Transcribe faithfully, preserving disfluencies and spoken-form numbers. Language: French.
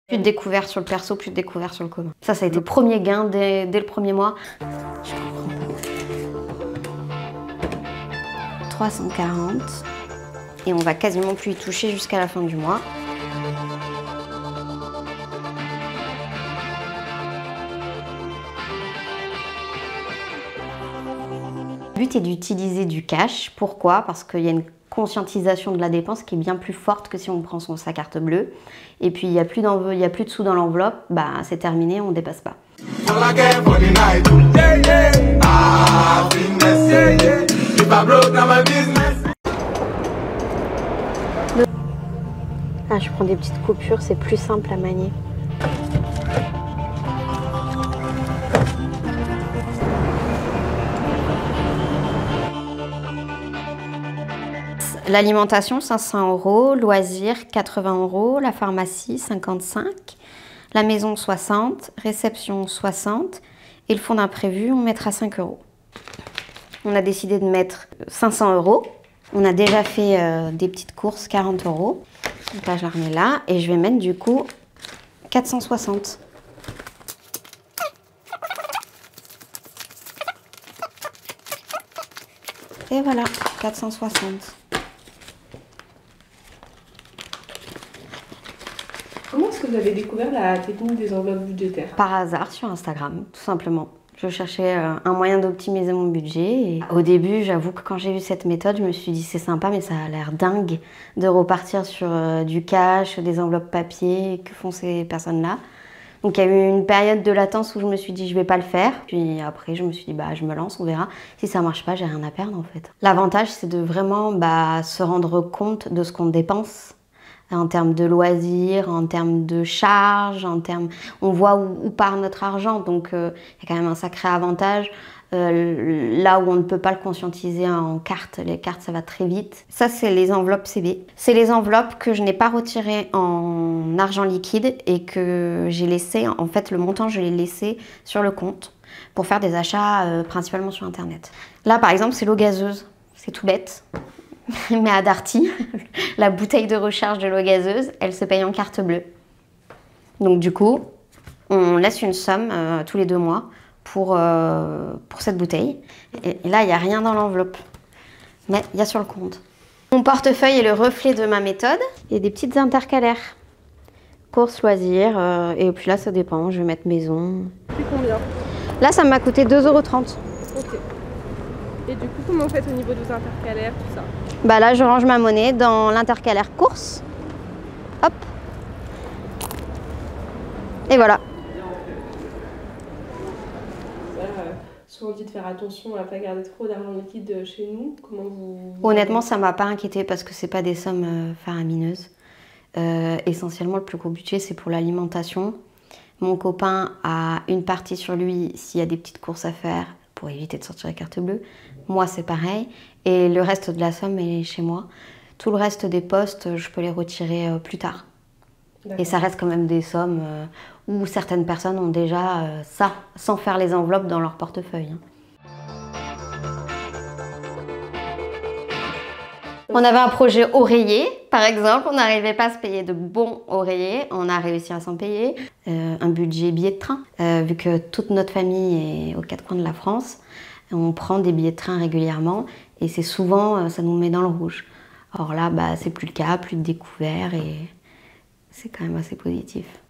Plus de découvert sur le perso, plus de découvert sur le commun. Ça, ça a été le premier gain dès, dès le premier mois. Je comprends pas. trois cent quarante. Et on va quasiment plus y toucher jusqu'à la fin du mois. Le but est d'utiliser du cash. Pourquoi? Parce qu'il y a une conscientisation de la dépense qui est bien plus forte que si on prend son, sa carte bleue. Et puis il n'y a, a plus de sous dans l'enveloppe, bah, c'est terminé, on ne dépasse pas. Ah, je prends des petites coupures, c'est plus simple à manier. L'alimentation, cinq cents euros. Loisirs, quatre-vingts euros. La pharmacie, cinquante-cinq. La maison, soixante. Réception, soixante. Et le fonds d'imprévu, on mettra cinq euros. On a décidé de mettre cinq cents euros. On a déjà fait euh, des petites courses, quarante euros. Donc là, je la remets là. Et je vais mettre du coup quatre cent soixante. Et voilà, quatre cent soixante. Comment est-ce que vous avez découvert la technique des enveloppes budgétaires? Par hasard sur Instagram, tout simplement. Je cherchais un moyen d'optimiser mon budget. Et au début, j'avoue que quand j'ai vu cette méthode, je me suis dit c'est sympa, mais ça a l'air dingue de repartir sur du cash, des enveloppes papier. Que font ces personnes-là? Donc il y a eu une période de latence où je me suis dit je vais pas le faire. Puis après, je me suis dit bah je me lance, on verra. Si ça marche pas, j'ai rien à perdre en fait. L'avantage, c'est de vraiment bah, se rendre compte de ce qu'on dépense. En termes de loisirs, en termes de charges, en termes... on voit où, où part notre argent, donc euh, il y a quand même un sacré avantage. Euh, là où on ne peut pas le conscientiser en cartes, les cartes ça va très vite. Ça c'est les enveloppes C B. C'est les enveloppes que je n'ai pas retirées en argent liquide et que j'ai laissé, en fait le montant je l'ai laissé sur le compte pour faire des achats euh, principalement sur internet. Là par exemple c'est l'eau gazeuse, c'est tout bête. Mais à Darty, la bouteille de recharge de l'eau gazeuse, elle se paye en carte bleue. Donc du coup, on laisse une somme euh, tous les deux mois pour, euh, pour cette bouteille. Et, et là, il n'y a rien dans l'enveloppe, mais il y a sur le compte. Mon portefeuille est le reflet de ma méthode. Il y a des petites intercalaires. Courses, loisirs, euh, et puis là, ça dépend. Je vais mettre maison. C'est combien? Là, ça m'a coûté deux euros trente. Ok. Et du coup, comment vous faites au niveau des intercalaires, tout ça? Bah là, je range ma monnaie dans l'intercalaire course. Hop. Et voilà. Voilà, euh, souvent on dit de faire attention à ne pas garder trop d'argent liquide chez nous. Comment vous... Honnêtement, ça ne m'a pas inquiété parce que c'est pas des sommes euh, faramineuses. Euh, essentiellement, le plus gros budget, c'est pour l'alimentation. Mon copain a une partie sur lui s'il y a des petites courses à faire pour éviter de sortir la carte bleue. Moi, c'est pareil. Et le reste de la somme est chez moi. Tout le reste des postes, je peux les retirer euh, plus tard. Et ça reste quand même des sommes euh, où certaines personnes ont déjà euh, ça, sans faire les enveloppes dans leur portefeuille. On avait un projet oreiller, par exemple, on n'arrivait pas à se payer de bons oreillers, on a réussi à s'en payer. Euh, un budget billet de train, euh, vu que toute notre famille est aux quatre coins de la France, on prend des billets de train régulièrement et c'est souvent, ça nous met dans le rouge. Or là, bah, c'est plus le cas, plus de découverts et c'est quand même assez positif.